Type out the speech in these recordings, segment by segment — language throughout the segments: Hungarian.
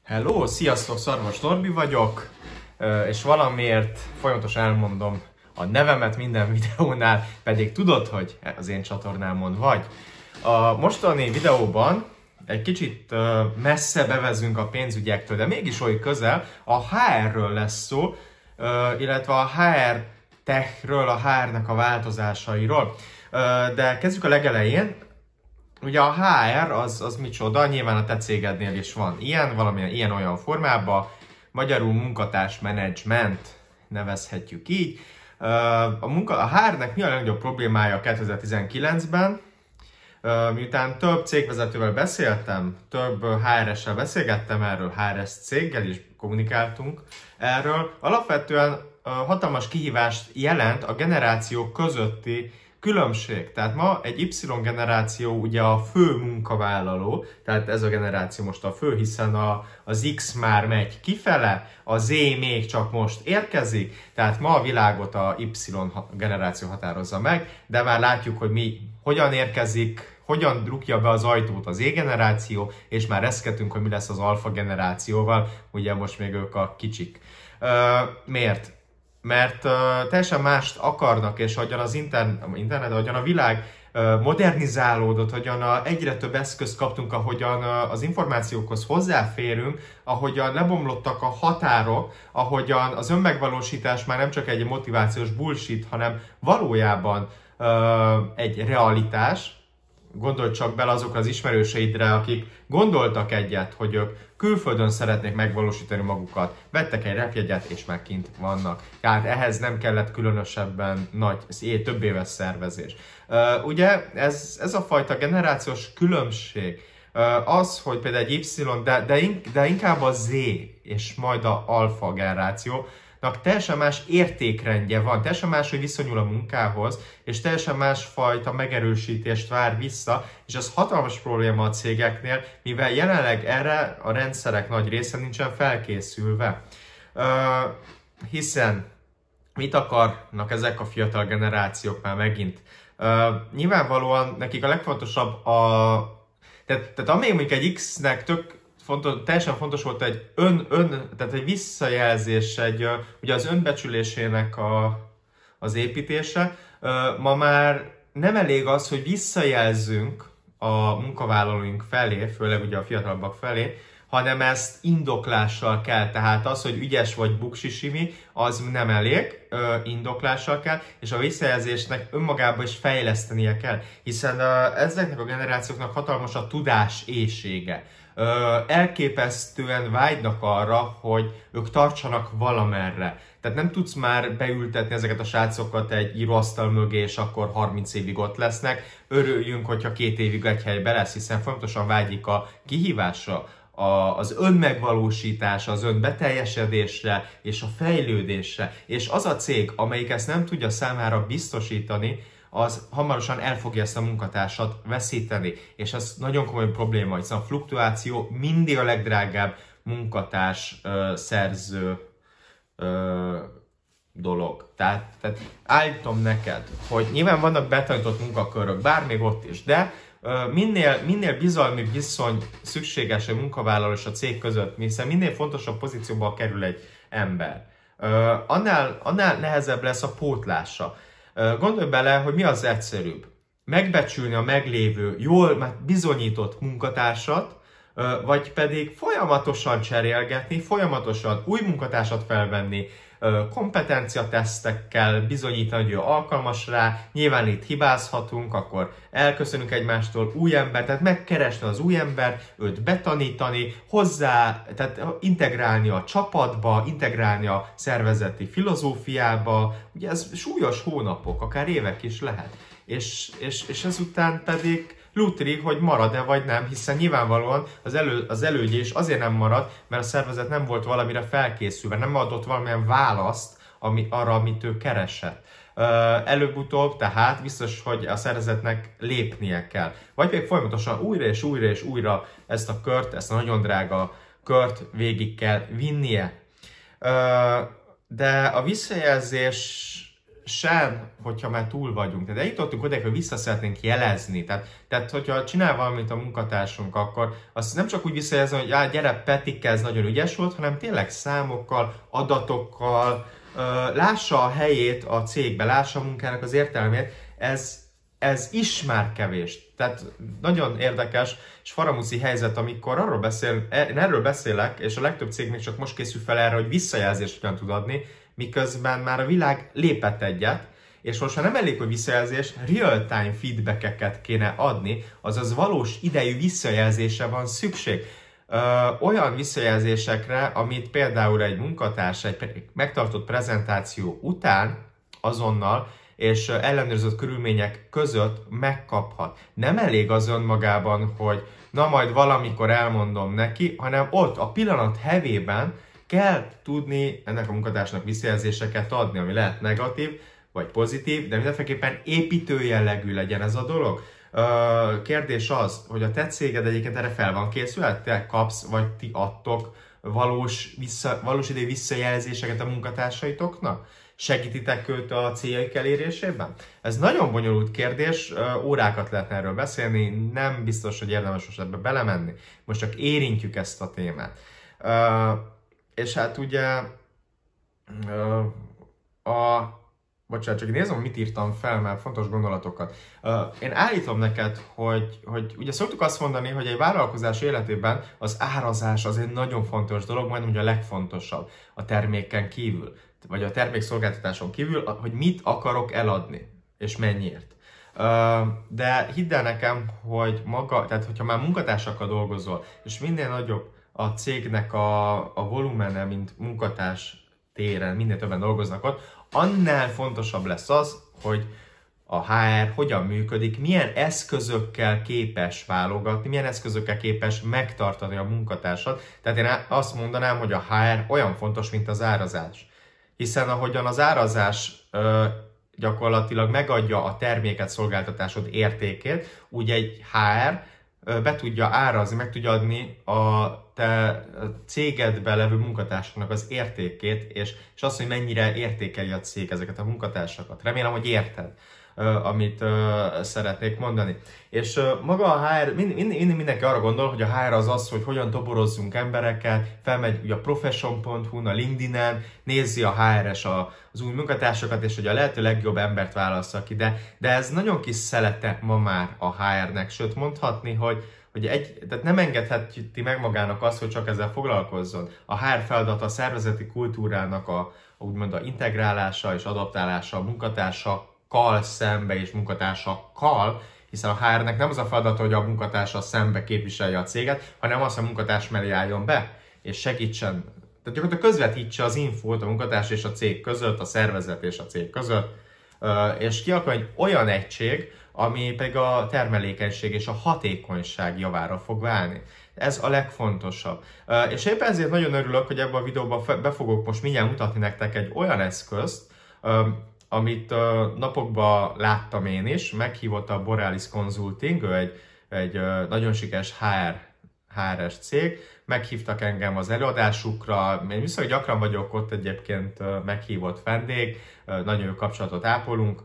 Hello, sziasztok, Szarvas Norbi vagyok, és valamiért folyamatosan elmondom a nevemet minden videónál, pedig tudod, hogy az én csatornámon vagy. A mostani videóban egy kicsit messze bevezünk a pénzügyektől, de mégis oly közel, a HR-ről lesz szó, illetve a HR techről, a HR-nek a változásairól. De kezdjük a legelején. Ugye a HR az micsoda, nyilván a te cégednél is van ilyen, valamilyen ilyen-olyan formában, magyarul munkatársmenedzsment nevezhetjük így. A HR-nek mi a legnagyobb problémája 2019-ben? Miután több cégvezetővel beszéltem, több HR-essel beszélgettem erről, HRS céggel is kommunikáltunk erről, alapvetően hatalmas kihívást jelent a generációk közötti különbség. Tehát ma egy Y generáció ugye a fő munkavállaló, tehát ez a generáció most a fő, hiszen az X már megy kifele, a Z még csak most érkezik, tehát ma a világot a Y generáció határozza meg, de már látjuk, hogy mi hogyan érkezik, hogyan rúgja be az ajtót az Z generáció, és már reszketünk, hogy mi lesz az alfa generációval, ugye most még ők a kicsik. Miért? Mert teljesen mást akarnak, és ahogyan az internet, ahogyan a világ modernizálódott, ahogyan egyre több eszközt kaptunk, ahogyan az információkhoz hozzáférünk, ahogyan lebomlottak a határok, ahogyan az önmegvalósítás már nem csak egy motivációs bullshit, hanem valójában egy realitás. Gondolj csak bele azokra az ismerőseidre, akik gondoltak egyet, hogy ők külföldön szeretnék megvalósítani magukat, vettek egy repjegyet, és már kint vannak. Tehát ehhez nem kellett különösebben nagy, több éves szervezés. Ugye ez a fajta generációs különbség, az, hogy például egy Y, de inkább a Z, és majd a alfa generáció, teljesen más értékrendje van, teljesen más, hogy viszonyul a munkához, és teljesen másfajta megerősítést vár vissza, és ez hatalmas probléma a cégeknél, mivel jelenleg erre a rendszerek nagy része nincsen felkészülve. Hiszen mit akarnak ezek a fiatal generációk már megint? Nyilvánvalóan nekik a legfontosabb tehát amíg mondjuk egy X-nek teljesen fontos volt egy tehát egy visszajelzés, ugye az önbecsülésének az építése. Ma már nem elég az, hogy visszajelzünk a munkavállalóink felé, főleg ugye a fiatalabbak felé, hanem ezt indoklással kell. Tehát az, hogy ügyes vagy buksisimi, az nem elég, indoklással kell, és a visszajelzésnek önmagában is fejlesztenie kell, hiszen ezeknek a generációknak hatalmas a tudás éhsége. Elképesztően vágynak arra, hogy ők tartsanak valamerre. Tehát nem tudsz már beültetni ezeket a srácokat egy íróasztal mögé, és akkor 30 évig ott lesznek. Örüljünk, hogyha 2 évig egy helybe lesz, hiszen fontosan vágyik a kihívásra, az önmegvalósításra, az önbeteljesedésre és a fejlődésre. És az a cég, amelyik ezt nem tudja számára biztosítani, az hamarosan el fogja ezt a munkatársat veszíteni. És ez nagyon komoly probléma, hiszen a fluktuáció mindig a legdrágább munkatárs szerző dolog. Tehát állítom neked, hogy nyilván vannak betanított munkakörök, bár még ott is, de minél bizalmi viszony szükséges a munkavállaló és a cég között, hiszen minél fontosabb pozícióba kerül egy ember, annál nehezebb lesz a pótlása. Gondolj bele, hogy mi az egyszerűbb. Megbecsülni a meglévő, jól már bizonyított munkatársat, vagy pedig folyamatosan cserélgetni, folyamatosan új munkatársat felvenni, kompetenciatesztekkel bizonyítani, hogy ő alkalmas rá, nyilván itt hibázhatunk, akkor elköszönünk egymástól, új ember, tehát megkeresni az új ember, őt betanítani, tehát integrálni a csapatba, integrálni a szervezeti filozófiába, ugye ez súlyos hónapok, akár évek is lehet, és ezután pedig lutri, hogy marad-e vagy nem, hiszen nyilvánvalóan az elődje is azért nem marad, mert a szervezet nem volt valamire felkészülve, nem adott valamilyen választ arra, amit ő keresett. Előbb-utóbb tehát biztos, hogy a szervezetnek lépnie kell. Vagy pedig folyamatosan újra és újra és újra ezt a kört, ezt a nagyon drága kört végig kell vinnie. De a visszajelzés sem, hogyha már túl vagyunk. Tehát eljutottunk oda, hogy vissza szeretnénk jelezni. Tehát hogyha csinál valamit a munkatársunk, akkor azt nem csak úgy visszajelzni, hogy gyere Petike, ez nagyon ügyes volt, hanem tényleg számokkal, adatokkal, lássa a helyét a cégbe, lássa a munkának az értelmét. Ez is már kevés. Tehát nagyon érdekes és faramúci helyzet, amikor erről beszélek, és a legtöbb cég még csak most készül fel erre, hogy visszajelzést hogyan tud adni, miközben már a világ lépett egyet, és most már nem elég, hogy visszajelzés, real-time feedbackeket kéne adni, azaz valós idejű visszajelzésre van szükség. Olyan visszajelzésekre, amit például egy munkatárs egy megtartott prezentáció után azonnal és ellenőrzött körülmények között megkaphat. Nem elég az önmagában, hogy na majd valamikor elmondom neki, hanem ott a pillanat hevében kell tudni ennek a munkatársnak visszajelzéseket adni, ami lehet negatív vagy pozitív, de mindenféleképpen építő jellegű legyen ez a dolog. Kérdés az, hogy a te céged egyébként erre fel van készülve, te kapsz, vagy ti adtok valós idejű visszajelzéseket a munkatársaitoknak? Segítitek őt a céljaik elérésében? Ez nagyon bonyolult kérdés, órákat lehetne erről beszélni, nem biztos, hogy érdemes most ebbe belemenni. Most csak érintjük ezt a témát. És hát ugye bocsánat, csak nézem, mit írtam fel, mert fontos gondolatokat. Én állítom neked, hogy ugye szoktuk azt mondani, hogy egy vállalkozás életében az árazás az egy nagyon fontos dolog, majdnem ugye a legfontosabb a terméken kívül, vagy a termékszolgáltatáson kívül, hogy mit akarok eladni, és mennyiért. De hidd el nekem, hogy tehát hogyha már munkatársakkal dolgozol, és minél nagyobb a cégnek a volumene, mint munkatárs téren, minél többen dolgoznak ott, annál fontosabb lesz az, hogy a HR hogyan működik, milyen eszközökkel képes válogatni, milyen eszközökkel képes megtartani a munkatársat. Tehát én azt mondanám, hogy a HR olyan fontos, mint az árazás. Hiszen ahogyan az árazás gyakorlatilag megadja a terméket, szolgáltatásod értékét, úgy egy HR be tudja árazni, meg tudja adni a te cégedben levő munkatársaknak az értékét, és azt, hogy mennyire értékeli a cég ezeket a munkatársakat. Remélem, hogy érted, amit szeretnék mondani. És maga a HR, mindenki arra gondol, hogy a HR az, hogy hogyan toborozzunk embereket, felmegy ugye a profession.hu-n, a LinkedIn-en, nézi a HR-es az új munkatársakat, és hogy a lehető legjobb embert válassza ki. De ez nagyon kis szelete ma már a HR-nek, sőt mondhatni, hogy tehát nem engedheti meg magának azt, hogy csak ezzel foglalkozzon. A HR feladata a szervezeti kultúrának úgymond a integrálása és adaptálása a munkatársakkal szembe és munkatársakkal, hiszen a HR-nek nem az a feladata, hogy a munkatársa szembe képviselje a céget, hanem az, hogy a munkatárs mellé álljon be, és segítsen. Tehát gyakorlatilag közvetítse az infót a munkatárs és a cég között, a szervezet és a cég között, és kialakul egy olyan egység, ami pedig a termelékenység és a hatékonyság javára fog válni. Ez a legfontosabb. És éppen ezért nagyon örülök, hogy ebben a videóban be fogok most mindjárt mutatni nektek egy olyan eszközt, amit napokban láttam én is, meghívott a Borealis Consulting, ő egy nagyon sikeres HR-es cég, meghívtak engem az előadásukra, én viszonylag gyakran vagyok ott egyébként meghívott vendég, nagyon jó kapcsolatot ápolunk,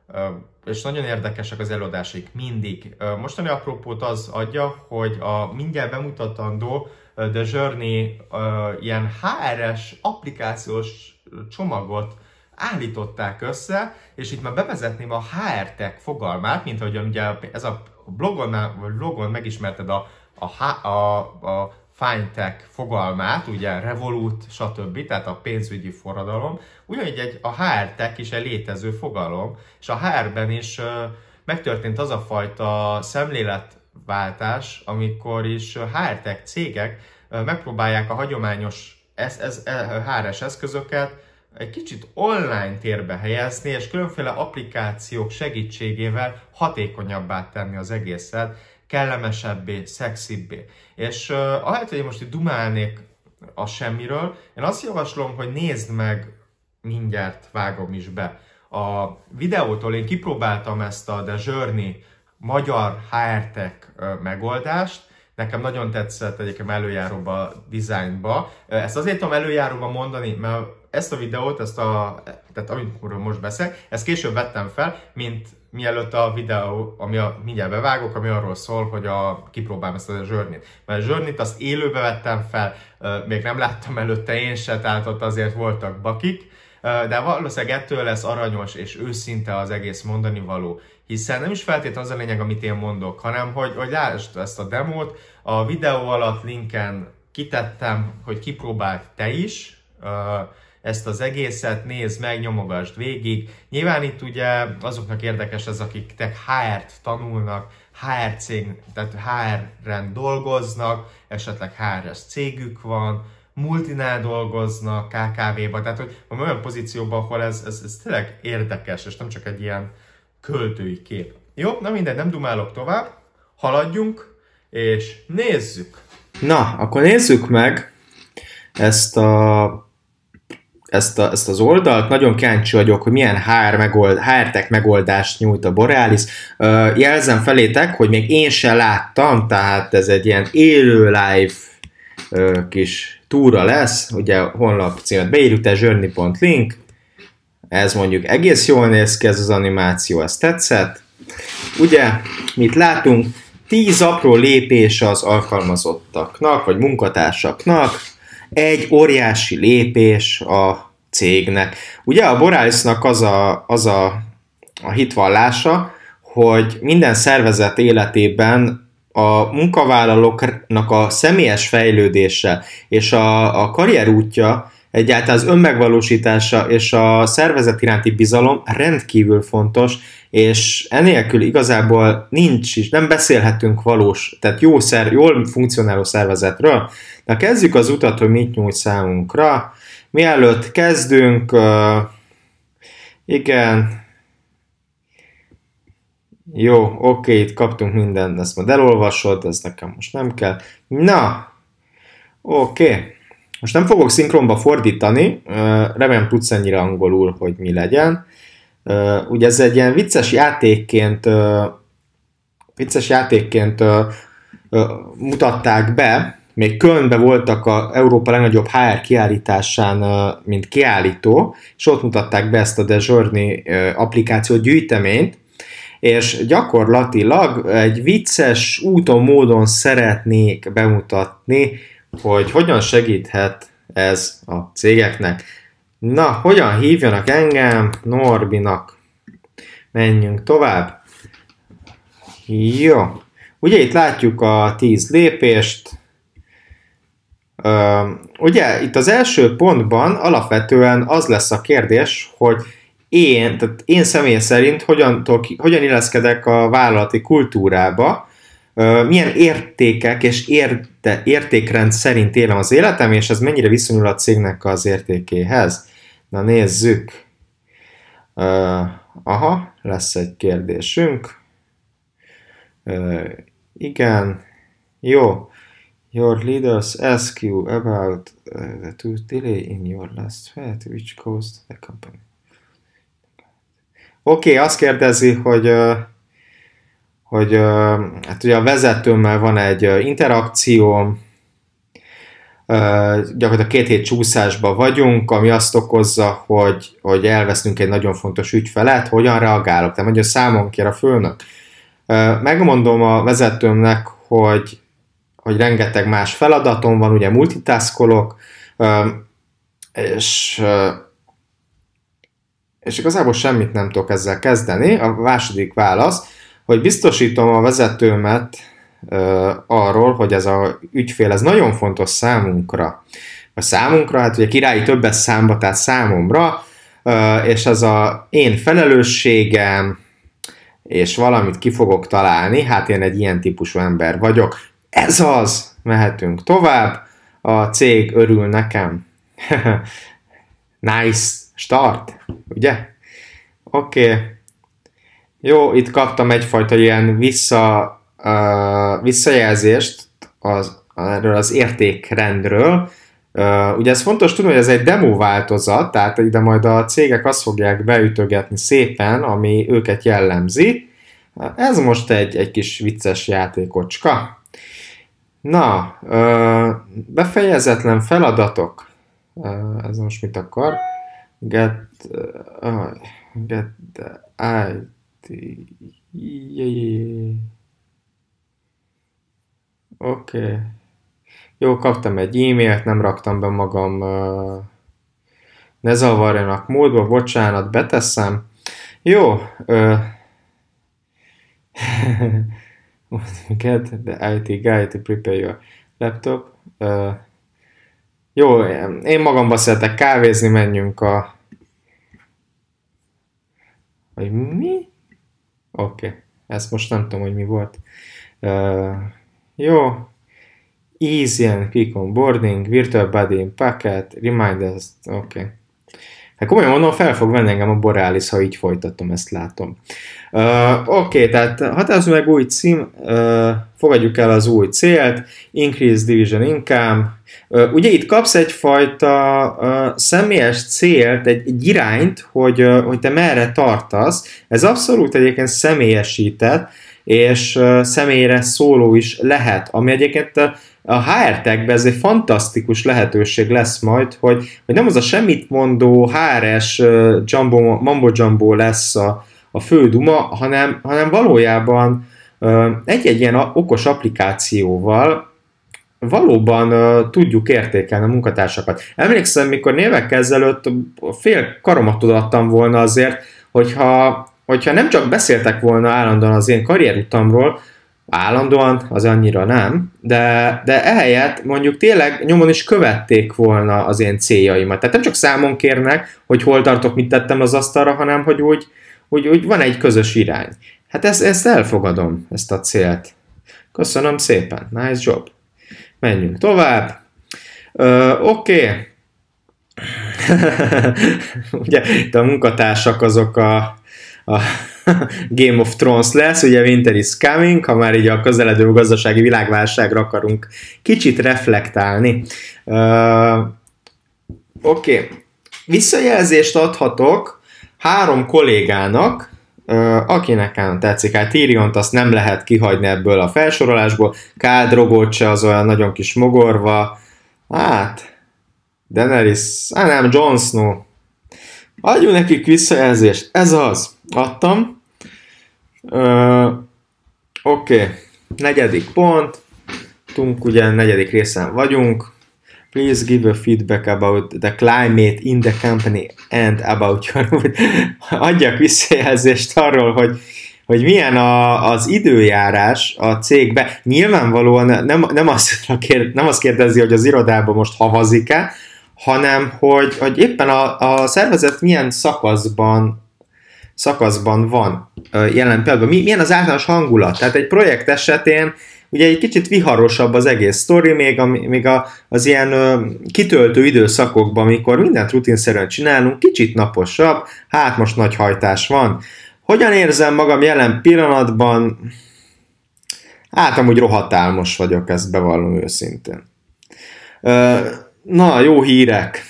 és nagyon érdekesek az előadásaik mindig. Mostani apropót az adja, hogy a mindjárt bemutatandó The Journey ilyen HR-es applikációs csomagot állították össze, és itt már bevezetném a HR Tech fogalmát, mint ahogyan ugye ez a blogon megismerted a FinTech fogalmát, ugye Revolut, stb., tehát a pénzügyi forradalom, ugyanígy a HR Tech is egy létező fogalom, és a HR-ben is megtörtént az a fajta szemléletváltás, amikor is HR Tech cégek megpróbálják a hagyományos HR-es eszközöket egy kicsit online térbe helyezni, és különféle applikációk segítségével hatékonyabbá tenni az egészet, kellemesebbé, szexibbé. És ahelyett, hogy én most itt dumálnék a semmiről, én azt javaslom, hogy nézd meg, mindjárt vágom is be. A videótól én kipróbáltam ezt a The Journey magyar HR Tech megoldást, Nekem nagyon tetszett egyébként előjáróba a dizájnba. Ezt azért tudom előjáróba mondani, mert ezt a videót, tehát amikor most beszélek, ezt később vettem fel, mint mielőtt a videó, mindjárt bevágok, ami arról szól, hogy kipróbálom ezt a zsörnit. Mert a zsörnit azt élőbe vettem fel, még nem láttam előtte én se, tehát ott azért voltak bakik, de valószínűleg ettől lesz aranyos és őszinte az egész mondani való. Hiszen nem is feltétlenül az a lényeg, amit én mondok, hanem hogy lásd ezt a demót. A videó alatt linken kitettem, hogy kipróbáld te is ezt az egészet, nézd meg, nyomogasd végig. Nyilván itt ugye azoknak érdekes ez, akik HR-t tanulnak, HR cég, tehát HR-en dolgoznak, esetleg HR-es cégük van, multinál dolgoznak, KKV-ban, tehát hogy van olyan pozícióban, ahol ez tényleg érdekes, és nem csak egy ilyen költői kép. Jó, na mindegy, nem dumálok tovább, haladjunk, és nézzük! Na, akkor nézzük meg ezt az oldalt. Nagyon kíváncsi vagyok, hogy milyen HR-tech megoldást nyújt a Borealis. Jelzem felétek, hogy még én sem láttam, tehát ez egy ilyen élő live kis túra lesz. Ugye honlap címet beírjuk, journey.link. Ez mondjuk egész jól néz ki, ez az animáció, ez tetszett. Ugye, mit látunk? 10 apró lépés az alkalmazottaknak, vagy munkatársaknak, egy óriási lépés a cégnek. Ugye a Borealisnak az a hitvallása, hogy minden szervezet életében a munkavállalóknak a személyes fejlődése és a karrierútja, egyáltalán az önmegvalósítása és a szervezet iránti bizalom rendkívül fontos, és enélkül igazából nem beszélhetünk tehát jól funkcionáló szervezetről. Na kezdjük az utat, hogy mit nyújt számunkra. Mielőtt kezdünk, igen, jó, oké, itt kaptunk mindent, ezt majd elolvasod, ez nekem most nem kell. Na, oké. Most nem fogok szinkronba fordítani, remélem tudsz ennyire angolul, hogy mi legyen. Ugye ez egy ilyen vicces játékként mutatták be, még Kölnben voltak a Európa legnagyobb HR kiállításán, mint kiállító, és ott mutatták be ezt a The Journey applikáció gyűjteményt, és gyakorlatilag egy vicces úton, módon szeretnék bemutatni, hogy hogyan segíthet ez a cégeknek. Na, hogyan hívjanak engem? Norbinak. Menjünk tovább. Jó. Ugye itt látjuk a 10 lépést. Ugye itt az első pontban alapvetően az lesz a kérdés, hogy én személy szerint hogyan illeszkedek a vállalati kultúrába, milyen értékek és értékrend szerint élem az életem, és ez mennyire viszonyul a cégnek az értékéhez. Na nézzük. Lesz egy kérdésünk. Igen. Jó. Your leaders ask you about the delay in your last flight, which caused the company. Oké, azt kérdezi, hogy hát ugye a vezetőmmel van egy interakció, gyakorlatilag 2 hét csúszásban vagyunk, ami azt okozza, hogy elvesztünk egy nagyon fontos ügyfelet, hogyan reagálok, tehát mondja számon kér a főnök. Megmondom a vezetőmnek, hogy rengeteg más feladatom van, ugye multitaskolok, és igazából semmit nem tudok ezzel kezdeni. A második válasz, hogy biztosítom a vezetőmet arról, hogy ez az ügyfél, ez nagyon fontos számunkra. A számunkra, hát ugye királyi többes számba, tehát számomra, és ez az én felelősségem, és valamit ki fogok találni, hát én egy ilyen típusú ember vagyok. Ez az! Mehetünk tovább, a cég örül nekem. Nice start, ugye? Oké. Jó, itt kaptam egyfajta ilyen visszajelzést erről az értékrendről. Ugye ez fontos tudni, hogy ez egy demo változat, tehát ide majd a cégek azt fogják beütögetni szépen, ami őket jellemzi. Ez most egy kis vicces játékocska. Na, befejezetlen feladatok. Ez most mit akar? Get the IT. Oké. Jó, kaptam egy e-mailt, nem raktam be magam. Ne zavarjanak módba, bocsánat, beteszem. Jó. Get the IT guy to prepare your laptop. Jó, én magamba szeretek kávézni, menjünk a... Vagy mi? Oké, ezt most nem tudom, hogy mi volt. Jó. Easy and quick onboarding, virtual body in packet, reminders, oké. Hát komolyan mondom, fel fog venni engem a Borealis, ha így folytatom, ezt látom. Oké, tehát határozunk meg új cím, fogadjuk el az új célt, increase division income. Ugye itt kapsz egyfajta személyes célt, egy irányt, hogy te merre tartasz. Ez abszolút egyébként személyesített, és személyre szóló is lehet, ami egyébként a HR Techben ez egy fantasztikus lehetőség lesz majd, hogy nem az a semmit mondó HR-es mambo-jumbo lesz a fő duma, hanem valójában egy-egy ilyen okos applikációval valóban tudjuk értékelni a munkatársakat. Emlékszem, mikor évekkel ezelőtt fél karomat odaadtam volna azért, hogyha nem csak beszéltek volna állandóan az én karrierutamról, állandóan, az annyira nem, de ehelyett mondjuk tényleg nyomon is követték volna az én céljaimat. Tehát nem csak számon kérnek, hogy hol tartok, mit tettem az asztalra, hanem hogy úgy van egy közös irány. Hát ezt elfogadom, ezt a célt. Köszönöm szépen, nice job. Menjünk tovább. Oké. Ugye itt a munkatársak azok a Game of Thrones lesz, ugye Winter is coming, ha már így a közeledő gazdasági világválságra akarunk kicsit reflektálni. Oké. Visszajelzést adhatok 3 kollégának, akinek tetszik. Hát Tyriont azt nem lehet kihagyni ebből a felsorolásból, Khal Drogot se, az olyan nagyon kis mogorva, hát Daenerys, nem, Jon Snow. Adjunk nekik visszajelzést, ez az. Adtam. Oké. 4. pont. Ugye 4. részen vagyunk. Please give a feedback about the climate in the company and about your... Adjak visszajelzést arról, hogy milyen az időjárás a cégbe. Nyilvánvalóan nem azt kérdezi, hogy az irodában most havazik-e, hanem hogy éppen a szervezet milyen szakaszban van jelen pillanatban. Milyen az általános hangulat? Tehát egy projekt esetén ugye egy kicsit viharosabb az egész sztori, még az ilyen kitöltő időszakokban, amikor mindent rutinszerűen csinálunk, kicsit naposabb, hát most nagy hajtás van. Hogyan érzem magam jelen pillanatban? Hát amúgy rohadt álmos vagyok, ezt bevallom őszintén. Na, jó hírek.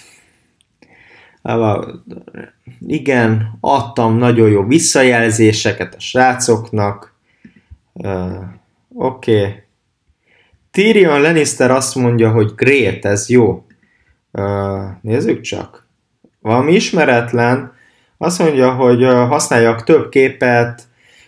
Igen, adtam nagyon jó visszajelzéseket a srácoknak. Oké. Tyrion Lannister azt mondja, hogy great, ez jó. Nézzük csak. Valami ismeretlen. Azt mondja, hogy használjak több képet.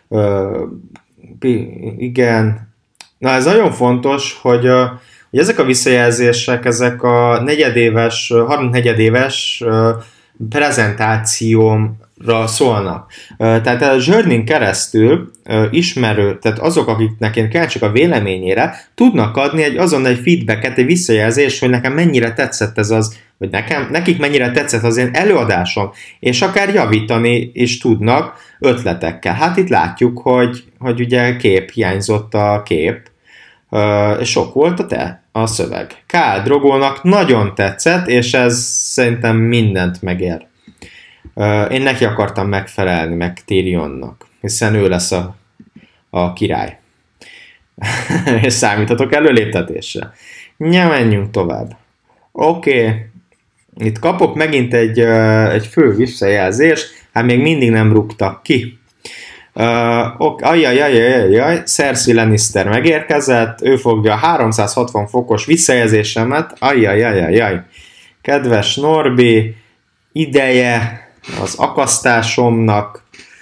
Igen. Na, ez nagyon fontos, hogy ezek a visszajelzések, ezek a harmadnegyedéves prezentációmra szólnak. Tehát a Journey-n keresztül tehát azok, akiknek én kíváncsiak a véleményére, tudnak adni azonnal egy feedbacket, egy visszajelzést, hogy nekem mennyire tetszett ez az, vagy nekik mennyire tetszett az én előadásom, és akár javítani is tudnak ötletekkel. Hát itt látjuk, hogy ugye hiányzott a kép, és sok volt a szöveg. Khal Drogónak nagyon tetszett, és ez szerintem mindent megér. Én neki akartam megfelelni, meg Tyrionnak, hiszen ő lesz a király. És számíthatok előléptetésre. Menjünk tovább. Oké. Itt kapok megint egy fő visszajelzést, hát még mindig nem rúgtak ki. Ajjajajajajaj, Cersei Lannister megérkezett, ő fogja a 360 fokos visszajelzésemet, ajjajajajaj. Kedves Norbi, ideje az akasztásomnak.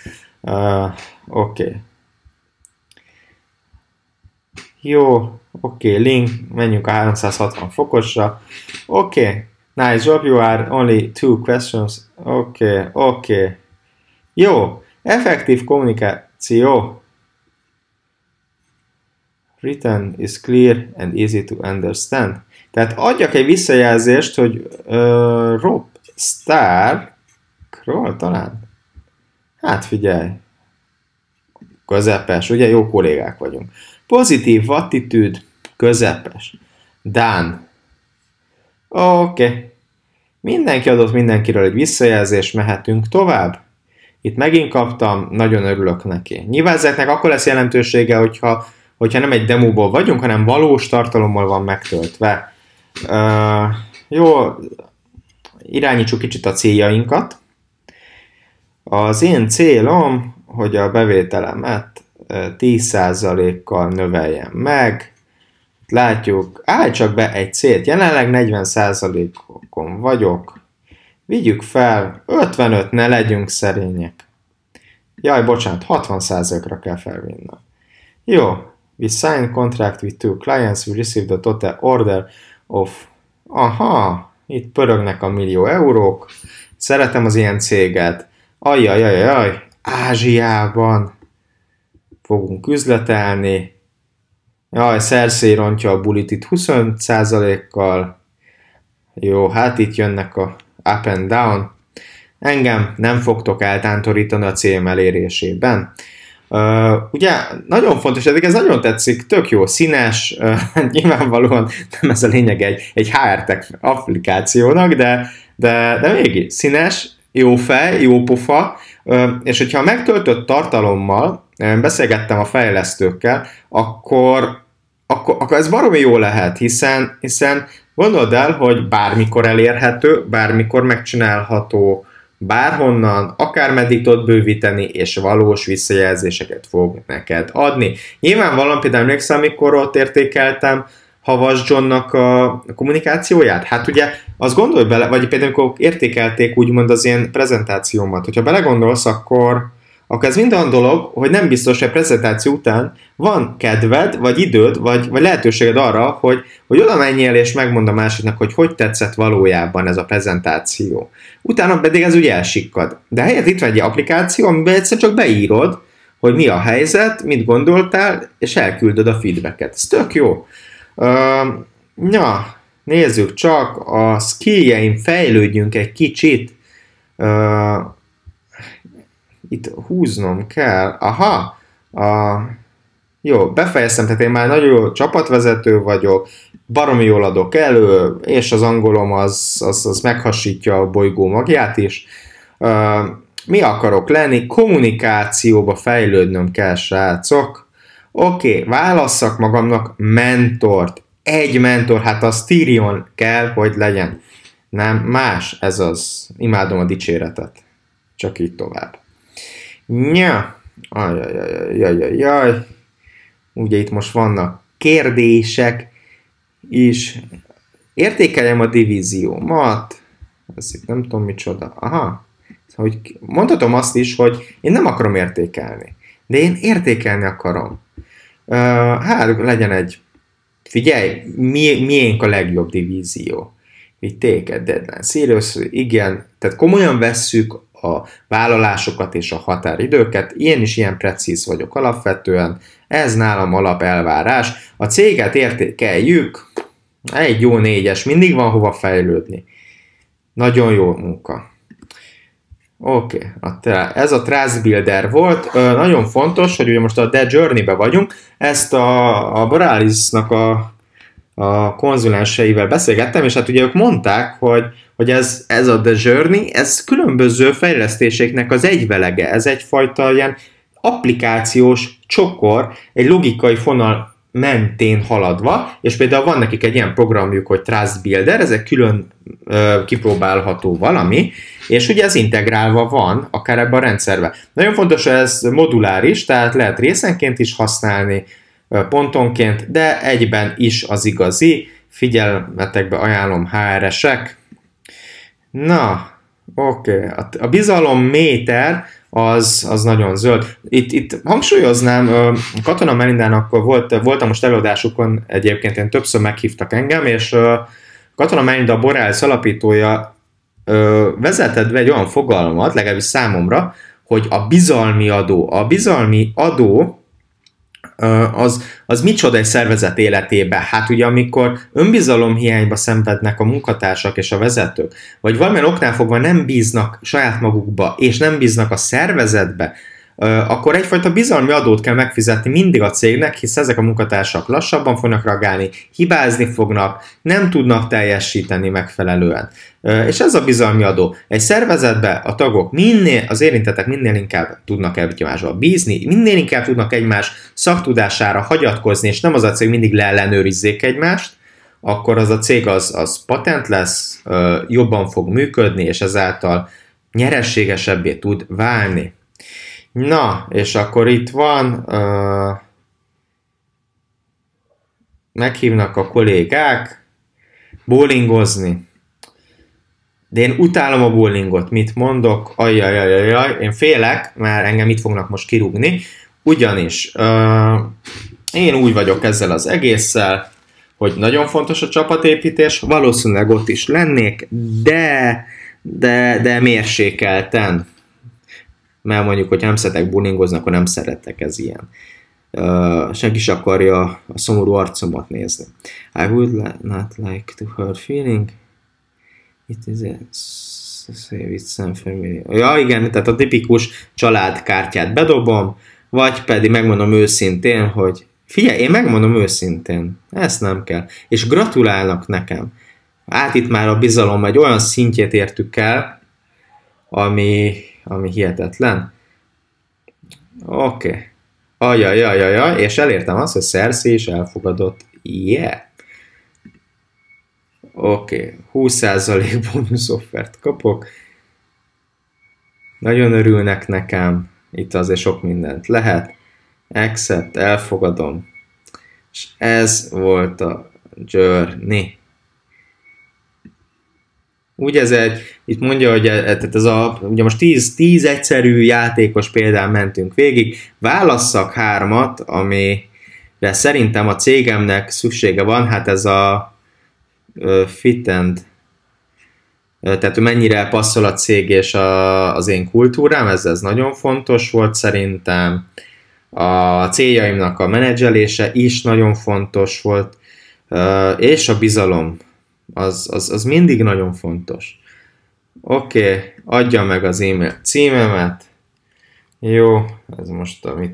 Oké. Jó, oké, link, menjünk a 360 fokosra. Oké, nice job, you are only 2 questions. Oké. Jó, effektív kommunikáció. Written is clear and easy to understand. Tehát adjak egy visszajelzést, hogy Rob Starkról talán? Hát figyelj. Közepes, ugye jó kollégák vagyunk. Pozitív attitűd, közepes. Done. Oké. Mindenki adott mindenkiről egy visszajelzést, mehetünk tovább. Itt megint kaptam, nagyon örülök neki. Nyilván ezeknek akkor lesz jelentősége, hogyha nem egy demóból vagyunk, hanem valós tartalommal van megtöltve. Jó, irányítsuk kicsit a céljainkat. Az én célom, hogy a bevételemet 10%-kal növeljem meg. Látjuk, állj csak be egy célt. Jelenleg 40%-on vagyok. Vigyük fel, 55, ne legyünk szerények. Jaj, bocsánat, 60%-ra kell felvinnem. Jó, we sign contract with 2 clients, we receive the total order of... Aha, itt pörögnek a millió eurók. Szeretem az ilyen céget. Ajjajajajaj, Ázsiában fogunk üzletelni. Jaj, Cersei rontja a bulit itt 25%-kal. Jó, hát itt jönnek a up and down. Engem nem fogtok eltántorítani a célm elérésében. Ugye nagyon fontos, ez nagyon tetszik, tök jó, színes, nyilvánvalóan nem ez a lényeg egy HR-tech applikációnak, de mégis színes, jó fej, jó pofa, és hogyha a megtöltött tartalommal beszélgettem a fejlesztőkkel, akkor ez baromi jó lehet, hiszen gondold el, hogy bármikor elérhető, bármikor megcsinálható, bárhonnan, akármeddig tudod bővíteni, és valós visszajelzéseket fog neked adni. Nyilvánvalóan például emlékszem, amikor ott értékeltem Havas Johnnak a kommunikációját. Hát ugye azt gondolj bele, vagy például amikor értékelték úgymond az én prezentációmat. Hogyha belegondolsz, akkor ez mind olyan dolog, hogy nem biztos, hogy a prezentáció után van kedved, vagy időd, vagy lehetőséged arra, hogy oda menjél és megmond a másiknak, hogy tetszett valójában ez a prezentáció. Utána pedig ez ugye elsikkad. De helyett itt van egy applikáció, amiben egyszer csak beírod, hogy mi a helyzet, mit gondoltál, és elküldöd a feedbacket. Ez tök jó. Nézzük csak, a skilljeim fejlődjünk egy kicsit. Itt húznom kell. Aha. Jó, befejeztem, tehát én már nagyon jó csapatvezető vagyok, baromi jól adok elő, és az angolom az meghasítja a bolygó magját is. Mi akarok lenni? Kommunikációba fejlődnöm kell, srácok. Oké, válasszak magamnak mentort. Egy mentor, hát az Tyrion kell, hogy legyen. Nem, más, ez az. Imádom a dicséretet. Csak így tovább. Ajjajajajajajaj. Ugye itt most vannak kérdések is. Értékeljem a divíziómat. Ez itt nem tudom micsoda. Aha. Hogy mondhatom azt is, hogy én nem akarom értékelni. De én értékelni akarom. Hát legyen egy... Figyelj, miénk a legjobb divízió? We take a deadline seriously. Igen, tehát komolyan vesszük a vállalásokat és a határidőket. Én is ilyen precíz vagyok alapvetően. Ez nálam alapelvárás. A céget értékeljük. Egy jó 4-es. Mindig van hova fejlődni. Nagyon jó munka. Oké, ez a Trust Builder volt. Nagyon fontos, hogy ugye most a The Journey-be vagyunk. Ezt a Borealisnak a konzulenseivel beszélgettem, és hát ugye ők mondták, hogy ez a The Journey, ez különböző fejlesztéseknek az egyvelege. Ez egyfajta ilyen applikációs csokor, egy logikai fonal mentén haladva, és például van nekik egy ilyen programjuk, hogy Trust Builder, ez egy külön kipróbálható valami, és ugye ez integrálva van akár ebben a rendszerben. Nagyon fontos, hogy ez moduláris, tehát lehet részenként is használni, pontonként, de egyben is az igazi. Figyelmetekbe ajánlom, HR-esek. Na, oké. A bizalomméter az nagyon zöld. Itt hangsúlyoznám, Katona Melindának voltam most előadásukon, egyébként én többször meghívtak engem, és Katona Melinda, a Borealis alapítója vezetett be egy olyan fogalmat, legalábbis számomra, hogy a bizalmi adó. A bizalmi adó az micsoda egy szervezet életében? Hát ugye amikor önbizalomhiányba szenvednek a munkatársak és a vezetők, vagy valamilyen oknál fogva nem bíznak saját magukba, és nem bíznak a szervezetbe, akkor egyfajta bizalmi adót kell megfizetni mindig a cégnek, hisz ezek a munkatársak lassabban fognak reagálni, hibázni fognak, nem tudnak teljesíteni megfelelően. És ez a bizalmi adó. Egy szervezetben a tagok az érintettek minél inkább tudnak egymásba bízni, minél inkább tudnak egymás szaktudására hagyatkozni, és nem az a cég mindig leellenőrizzék egymást, akkor az a cég az patent lesz, jobban fog működni, és ezáltal nyereségesebbé tud válni. Na, és akkor itt van, meghívnak a kollégák bowlingozni. De én utálom a bowlingot, mit mondok? Ajjajajajaj, én félek, mert engem itt fognak most kirúgni, ugyanis én úgy vagyok ezzel az egésszel, hogy nagyon fontos a csapatépítés, valószínűleg ott is lennék, de mérsékelten. Mert mondjuk, hogy nem szeretek bowlingozni, akkor nem szeretek, ez ilyen. Senki is akarja a szomorú arcomat nézni. I would not like to hurt feeling. It is a save it some familiar. Ja, igen, tehát a tipikus családkártyát bedobom, vagy pedig megmondom őszintén, hogy figyelj, én megmondom őszintén, ezt nem kell. És gratulálnak nekem. Hát itt már a bizalom egy olyan szintjét értük el, ami hihetetlen. Oké. Ajajajajaj, és elértem azt, hogy Cersei is elfogadott. Yeah. Oké. 20% bónusz offert kapok. Nagyon örülnek nekem. Itt azért sok mindent lehet. Accept, elfogadom. És ez volt a journey. Úgy itt mondja, hogy ugye most 10 egyszerű játékos példán mentünk végig, válasszak 3-at, amire szerintem a cégemnek szüksége van, hát ez a fit and, tehát mennyire passzol a cég és az én kultúrám, ez nagyon fontos volt szerintem. A céljaimnak a menedzselése is nagyon fontos volt, és a bizalom. Az mindig nagyon fontos. Oké, adja meg az e-mail címemet. Jó, ez most a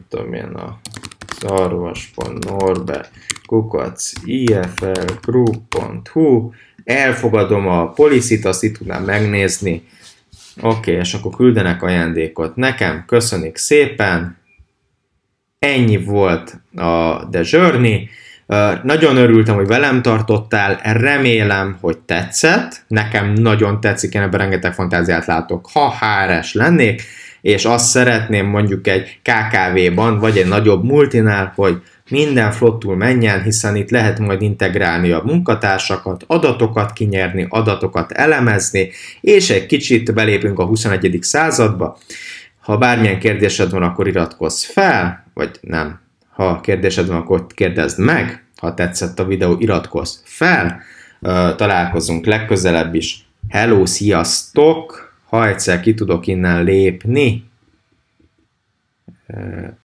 szarvas.norbert@iflgroup.hu. Elfogadom a policy-t, azt itt tudnám megnézni. Oké, és akkor küldenek ajándékot nekem. Köszönjük szépen. Ennyi volt a The Journey. Nagyon örültem, hogy velem tartottál, remélem, hogy tetszett. Nekem nagyon tetszik, én ebben rengeteg fantáziát látok, ha HR-es lennék, és azt szeretném mondjuk egy KKV-ban, vagy egy nagyobb multinál, hogy minden flottul menjen, hiszen itt lehet majd integrálni a munkatársakat, adatokat kinyerni, adatokat elemezni, és egy kicsit belépünk a 21. századba. Ha bármilyen kérdésed van, akkor iratkozz fel, vagy nem. Ha kérdésed van, akkor kérdezd meg. Ha tetszett a videó, iratkozz fel. Találkozunk legközelebb is. Hello, sziasztok! Ha egyszer ki tudok innen lépni,